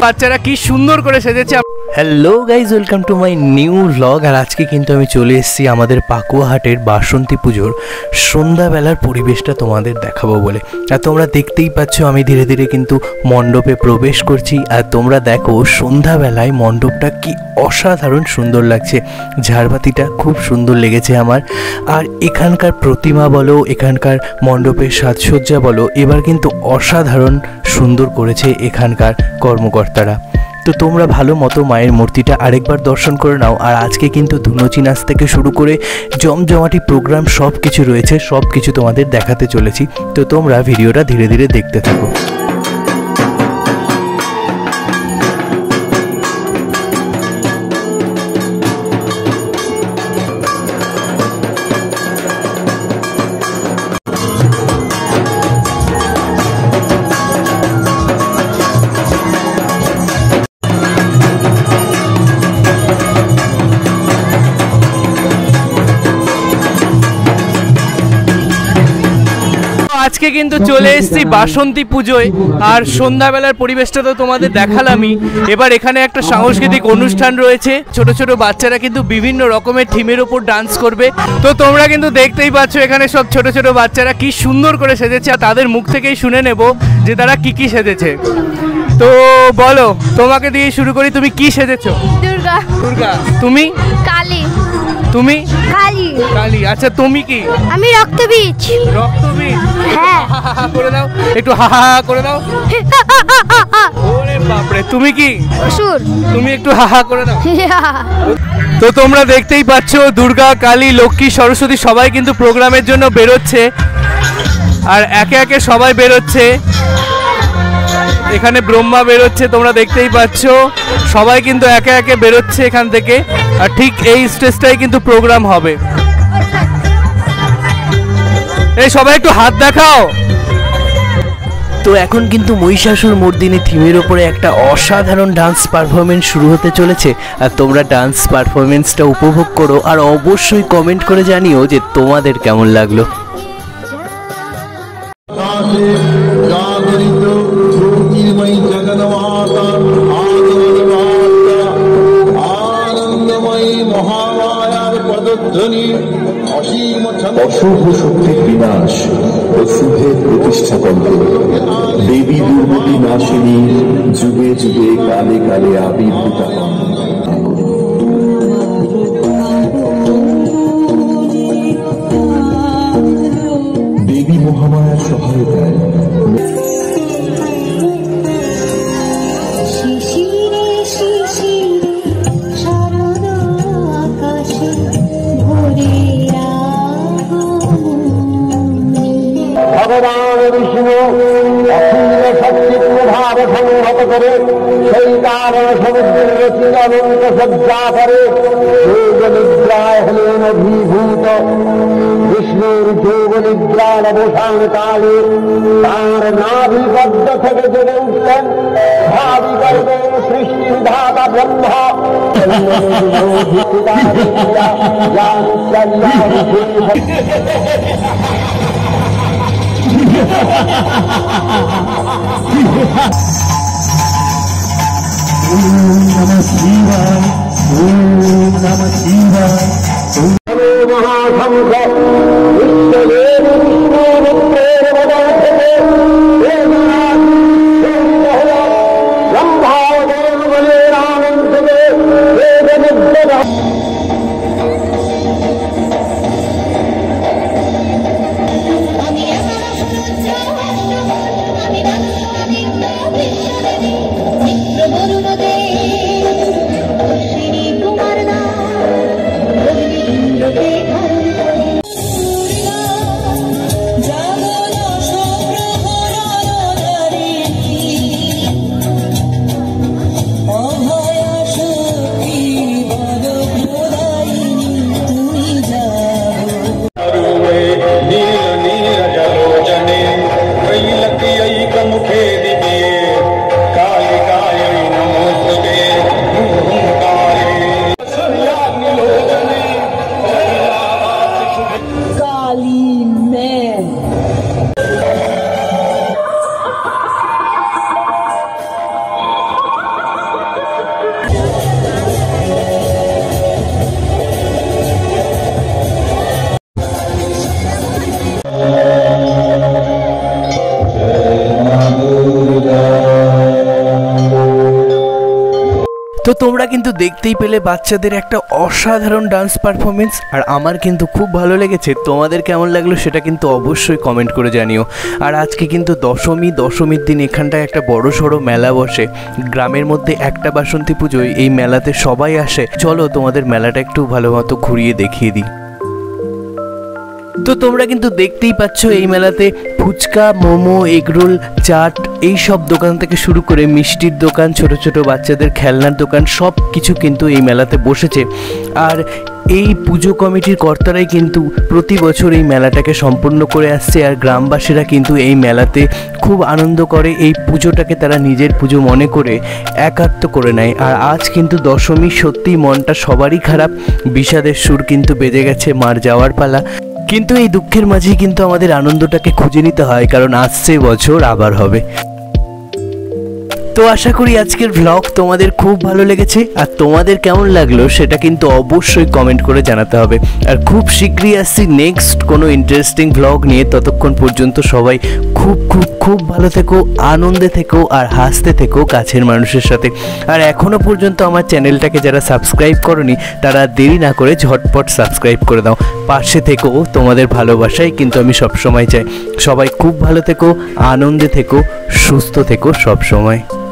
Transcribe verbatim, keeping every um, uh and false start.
বাচ্চারা কি সুন্দর করে সেজেছে। Hello guys, welcome to my new blog. আর আজকে কিন্তু আমি চলে এসেছি আমাদের পাকুয়াহাটের বাসন্তী পুজোর সন্ধ্যাবেলার পরিবেশটা তোমাদের দেখাবো বলে। আর তোমরা দেখতেই পাচ্ছ আমি ধীরে ধীরে কিন্তু মণ্ডপে প্রবেশ করছি। আর তোমরা দেখো সন্ধ্যাবেলায় মণ্ডপটা কি অসাধারণ সুন্দর লাগছে, ঝাড়বাতিটা খুব সুন্দর লেগেছে আমার। আর এখানকার প্রতিমা বলো, এখানকার মণ্ডপের সাজসজ্জা বলো, এবার কিন্তু অসাধারণ সুন্দর করেছে এখানকার কর্মকর্তারা। তো তোমরা ভালো মতো মায়ের মূর্তিটা আরেকবার দর্শন করে নাও। আর আজকে কিন্তু ধুনুচি নাচ থেকে শুরু করে জমজমাটি প্রোগ্রাম সব কিছু রয়েছে, সব কিছু তোমাদের দেখাতে চলেছি। তো তোমরা ভিডিওটা ধীরে ধীরে দেখতে থাকো। আজকে কিন্তু চলে এসেছি বাসন্তী পুজোয়। আর সন্ধ্যাবেলার পরিবেশটা তো তোমাদের দেখালামই। এবার এখানে একটা সাংস্কৃতিক অনুষ্ঠান রয়েছে, ছোট ছোট বাচ্চারা কিন্তু বিভিন্ন রকমের থিমের ওপর ডান্স করবে। তো তোমরা কিন্তু দেখতেই পাচ্ছ এখানে সব ছোট ছোট বাচ্চারা কি সুন্দর করে সেজেছে। আর তাদের মুখ থেকেই শুনে নেব যে তারা কি কি সেজেছে। তো বলো, তোমাকে দিয়ে শুরু করি, তুমি কি সেজেছো? দুর্গা। দুর্গা। তুমি? কালী। তুমি? কালী। কালী। আচ্ছা, তুমি কি? আমি রক্তবীজ। রক্তবীজ। হ্যাঁ, করে দাও একটু, হা হা করে দাও। ওরে বাপরে, তুমি কি? অসুর। তুমি একটু হা হা করে দাও। তো তোমরা দেখতেই পাচ্ছ দুর্গা, কালী, লক্ষ্মী, সরস্বতী সবাই কিন্তু প্রোগ্রামের জন্য বেরোচ্ছে। আর একে একে সবাই বেরোচ্ছে। এখানে ব্রহ্মা বেরোচ্ছে, তোমরা দেখতেই পাচ্ছ সবাই কিন্তু একে একে বেরোচ্ছে এখান থেকে। আর ঠিক এই স্টেজটাই কিন্তু প্রোগ্রাম হবে। এই সবাই একটু হাত দেখাও। তো এখন কিন্তু মহিষাসুর মর্দিনী থিমের ওপরে একটা অসাধারণ ডান্স পারফরমেন্স শুরু হতে চলেছে। আর তোমরা ডান্স পারফরমেন্সটা উপভোগ করো আর অবশ্যই কমেন্ট করে জানিও যে তোমাদের কেমন লাগলো। অশুভ শক্তির বিনাশ ও শুভের প্রতিষ্ঠা তন্ত্র দেবী দুর্মতি নাশিনী যুগে যুগে কালে কালে আবির্ভূতা হন। দেবী মহামায়ার সহায়তায় ভগবান বিষ্ণু অসীম শক্তি প্রভাব সংহত করে সেই কারণ সমুদ্রের রচিত অনন্ত সজ্জা করে যোগ নিদ্রায় হলেন অভিভূত। বিষ্ণুর যোগ নিদ্রার অবসান কালে তাঁর নাভিপদ্ম থেকে জেগে উঠলেন ভাবি করবেন সৃষ্টি বিধাতা ব্রহ্মা। ওম নমঃ শিবায়, ওম নমঃ শিবায়। মহাশঙ্খ বিশ্বদেব বিষ্ণুমিত্রের বদল থেকে ব্রহ্মাদেব বলে আনন্দ থেকে বেদনিদ্রা। তোমরা কিন্তু দেখতেই পেলে বাচ্চাদের একটা অসাধারণ ডান্স পারফরমেন্স, আর আমার কিন্তু খুব ভালো লেগেছে। তোমাদের কেমন লাগলো সেটা কিন্তু অবশ্যই কমেন্ট করে জানিও। আর আজকে কিন্তু দশমী, দশমীর দিন এখানটায় একটা বড় সড়ো মেলা বসে গ্রামের মধ্যে, একটা বাসন্তী পুজোয় এই মেলাতে সবাই আসে। চলো তোমাদের মেলাটা একটু ভালো মতো ঘুরিয়ে দেখিয়ে দিই। তো তোমরা কিন্তু দেখতেই পাচ্ছ এই মেলাতে ফুচকা, মোমো, এগরোল, চাট এই সব দোকান থেকে শুরু করে মিষ্টির দোকান, ছোট ছোট বাচ্চাদের খেলনার দোকান সব কিছু কিন্তু এই মেলাতে বসেছে। আর এই পুজো কমিটির কর্তারাই কিন্তু প্রতি বছর এই মেলাটাকে সম্পূর্ণ করে আসছে। আর গ্রামবাসীরা কিন্তু এই মেলাতে খুব আনন্দ করে, এই পুজোটাকে তারা নিজের পুজো মনে করে একাত্ম করে নেয়। আর আজ কিন্তু দশমী, সত্যি মনটা সবারই খারাপ, বিষাদের সুর কিন্তু বেজে গেছে, মার যাওয়ার পালা। কিন্তু এই দুঃখের মাঝেই কিন্তু আমাদের আনন্দটাকে খুঁজে নিতে হয়, কারণ আসছে বছর আবার হবে। তো আশা করি আজকের ভ্লগ তোমাদের খুব ভালো লেগেছে, আর তোমাদের কেমন লাগলো সেটা কিন্তু অবশ্যই কমেন্ট করে জানাতে হবে। আর খুব শীঘ্রই আসছি নেক্সট কোনো ইন্টারেস্টিং ভ্লগ নিয়ে। ততক্ষণ পর্যন্ত সবাই খুব খুব খুব ভালো থেকো, আনন্দে থেকো, আর হাসতে থেকো কাছের মানুষের সাথে। আর এখনও পর্যন্ত আমার চ্যানেলটাকে যারা সাবস্ক্রাইব করনি তারা দেরি না করে ঝটপট সাবস্ক্রাইব করে দাও। পাশে থেকো, তোমাদের ভালোবাসাই কিন্তু আমি সবসময় চাই। সবাই খুব ভালো থেকো, আনন্দে থেকো, সুস্থ থেকো সব সময়।